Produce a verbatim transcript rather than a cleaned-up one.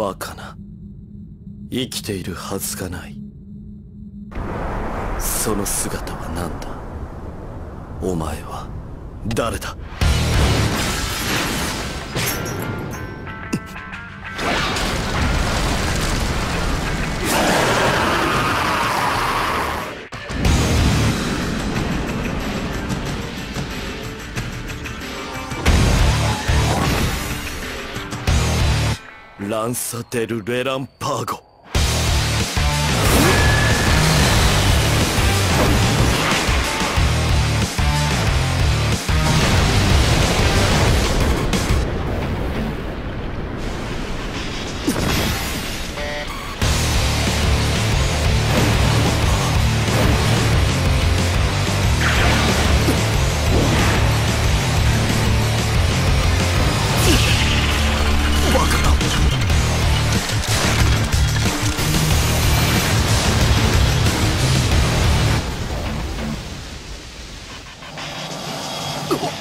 バカな。生きているはずがない。その姿は何だ？お前は誰だ？ランサ・デル・レランパーゴ。うわっ